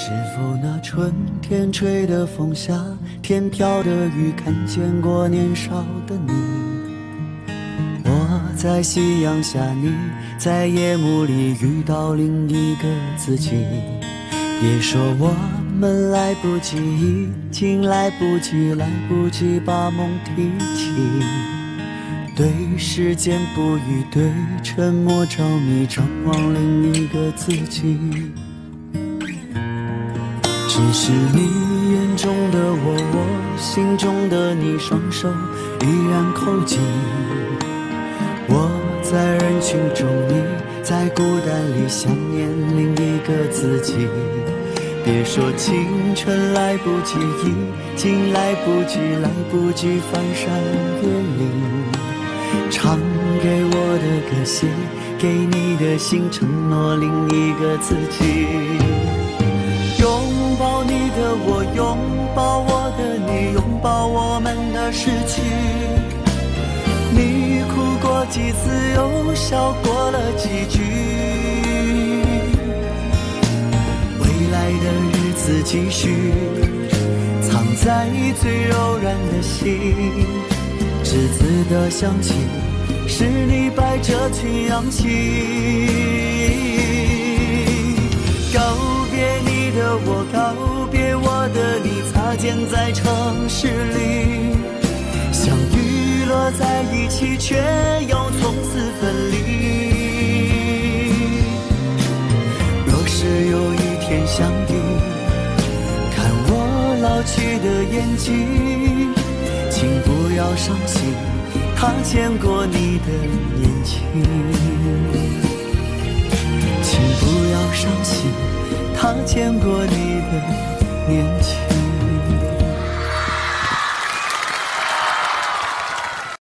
是否那春天吹的风下，天飘的雨，看见过年少的你？我在夕阳下，你在夜幕里遇到另一个自己。别说我们来不及，已经来不及，来不及把梦提起。对时间不语，对沉默着迷，张望另一个自己。只是你眼中的我，我心中的你，双手依然扣紧。我在人群中，你在孤单里想念另一个自己。别说青春来不及，已经来不及，来不及翻山越岭。唱给我的歌，写给你的信，承诺另一个自己。拥抱你的我，拥抱我的你，拥抱我们的失去。你哭过几次，又笑过了几句。未来的日子继续，藏在最柔软的心。栀子的香气，是你摆着群氧气。告别你的我，告别我的你，擦肩在城市里，相遇落在一起，却又从此分离。若是有一天相遇，看我老去的眼睛，请不要伤心，他见过你的年轻。请不要伤心，他见过你的年轻。